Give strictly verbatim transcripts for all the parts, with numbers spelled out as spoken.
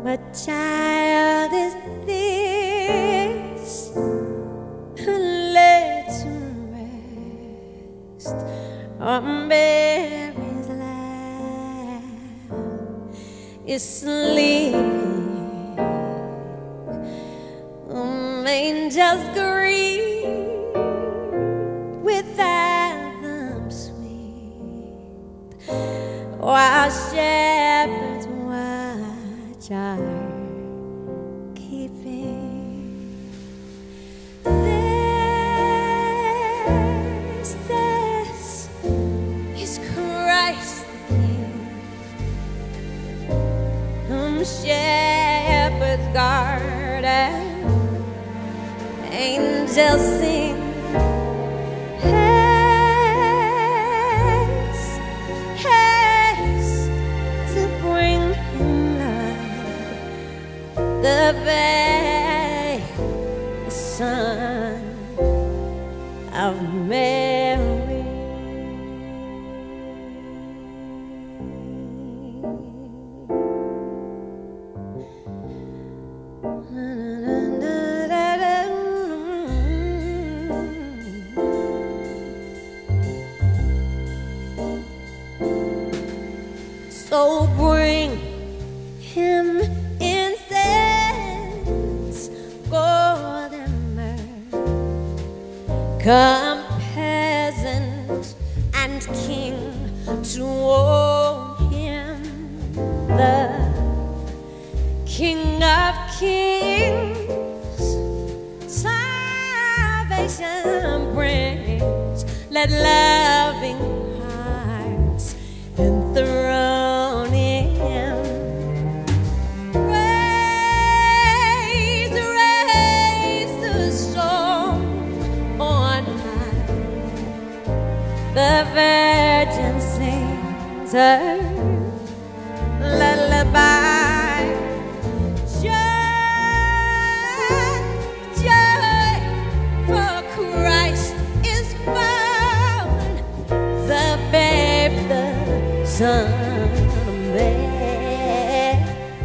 What child is this who lay to rest on Mary's lap is sleeping? Um, angels greet with anthems sweet, while shepherds watch are keeping. This, this is Christ the King, whom shepherds guard and angels sing. Haste, haste to bring him light, the babe, the Son of Mary. So bring him incense, gold and myrrh. Come, peasant and king, to own him, the King of kings. Salvation brings, let loving hearts enthrone him. Raise, raise the song on high. The Virgin sings her lullaby. Joy, joy, for Christ is born, the babe, the Son of Mary.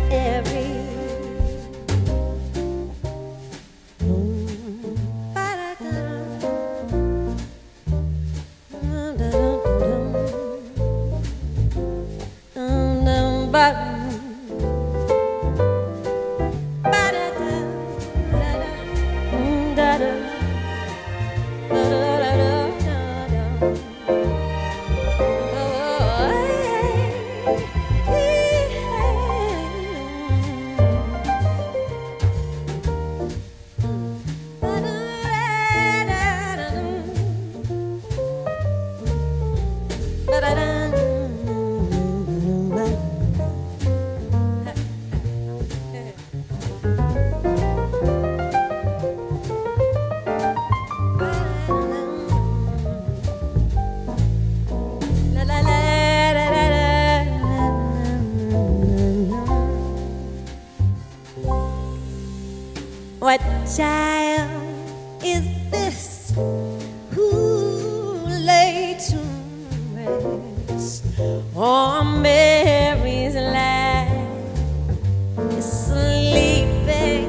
What child is this who lay to rest on Mary's lap is sleeping?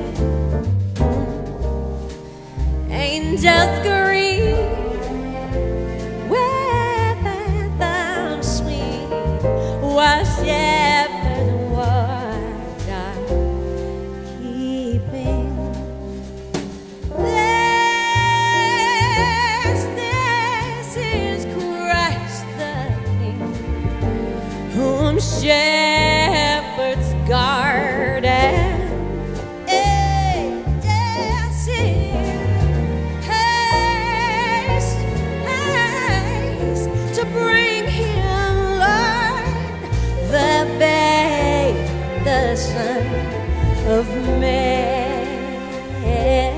Angels greet with anthems sweet, while shepherds watch are keeping. Shepherds guard and angels sing. Haste, haste to bring him, Lord, the babe, the Son of Mary.